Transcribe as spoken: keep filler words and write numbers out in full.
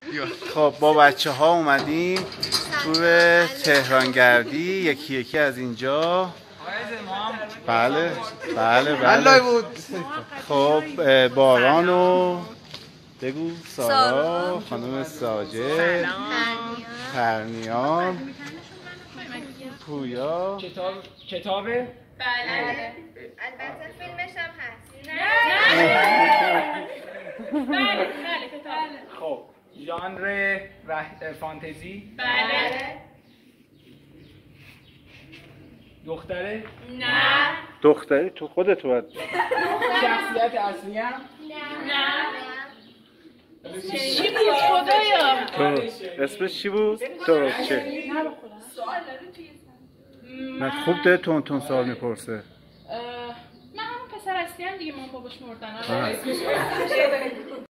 خب با بچه ها اومدیم تور تهرانگردی، یکی یکی از اینجا. بله بله بله. خب باران و بگو سارا، خانم ساجد، پرنیان، پویا. کتاب کتابه؟ بله. البته فیلمش هم هست. بله بله کتاب. خب ژانر فانتزی؟ بله. دختره؟ نه. دختری تو خودت باید. شخصیت اصلی هم؟ نه. چی بود خدایا؟ تو اسمش چی بود؟ تو چه؟ نه خوب داره تون تون سوال میپرسه. من همون پسر هستیم دیگه، مام باباش مردن.